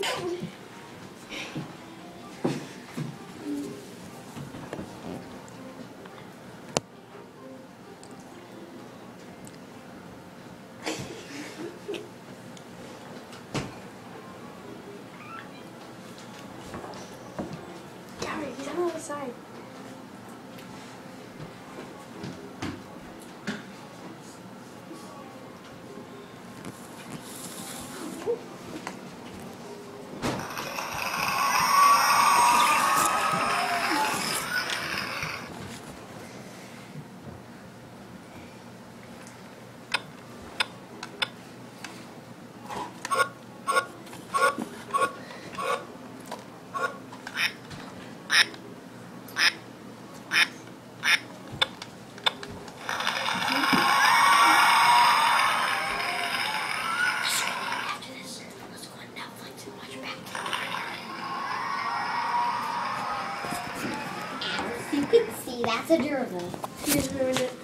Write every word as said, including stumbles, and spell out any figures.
Gary, he's on the other side. You can see that's adorable. Here's